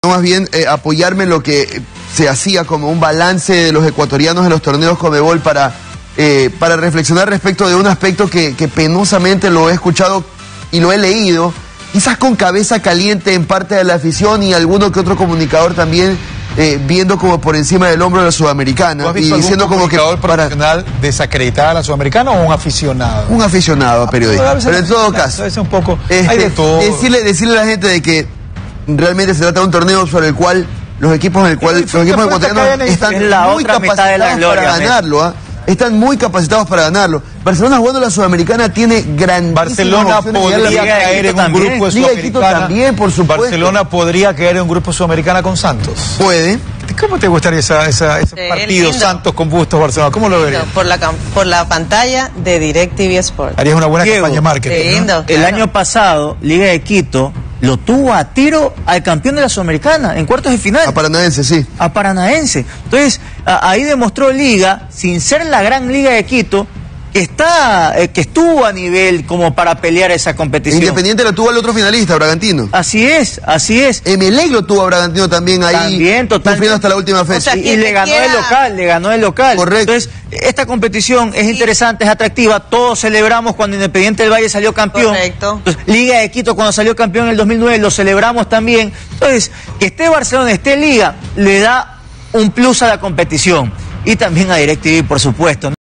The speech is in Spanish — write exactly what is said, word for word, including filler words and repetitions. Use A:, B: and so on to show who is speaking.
A: Más bien eh, apoyarme en lo que se hacía como un balance de los ecuatorianos en los torneos Conmebol para, eh, para reflexionar respecto de un aspecto que, que penosamente lo he escuchado y lo he leído, quizás con cabeza caliente en parte de la afición y alguno que otro comunicador también eh, viendo como por encima del hombro de la Sudamericana.
B: ¿Tú has visto
A: y diciendo
B: algún
A: como que
B: profesional para... desacreditar a la Sudamericana o un aficionado?
A: Un aficionado a periodista. Pero en todo caso,
B: es un poco,
A: este,
B: hay de todo.
A: Decirle, decirle a la gente de que realmente se trata de un torneo sobre el cual los equipos en el cual los equipos ecuatorianos están muy capacitados para ganarlo, ¿eh? Están muy capacitados para ganarlo. Barcelona jugando la Sudamericana tiene grandísimas
B: Barcelona podría caer en un grupo de Sudamericana.
A: También, por supuesto.
B: Barcelona podría caer en un grupo Sudamericana con Santos.
A: Puede.
B: ¿Cómo te gustaría esa, esa, ese
C: eh,
B: partido
C: lindo.
B: Santos con Bustos Barcelona? ¿Cómo lo verías?
C: Por la, por la pantalla de DirecTV Sport.
B: Harías una buena
D: Diego,
B: campaña de marketing,
C: lindo,
B: ¿no?
C: claro.
D: El año pasado, Liga de Quito lo tuvo a tiro al campeón de la Sudamericana en cuartos de final.
A: A Paranaense, sí.
D: A Paranaense. Entonces, a, ahí demostró Liga, sin ser la gran Liga de Quito, que está, eh, que estuvo a nivel como para pelear esa competición.
A: Independiente lo tuvo al otro finalista, Bragantino.
D: Así es, así es.
A: Emelec lo tuvo a Bragantino también ahí.
D: También, totalmente.
A: Sufriendo hasta la última fecha.
C: O sea,
D: Y, y
C: quien
D: le
C: te
D: ganó
C: quiera-
D: el local, le ganó el local.
A: Correcto.
D: Entonces, esta competición es interesante, es atractiva. Todos celebramos cuando Independiente del Valle salió campeón.
C: Correcto.
D: Entonces, Liga de Quito cuando salió campeón en el dos mil nueve lo celebramos también. Entonces, que esté Barcelona, esté Liga, le da un plus a la competición. Y también a DirecTV, por supuesto, ¿no?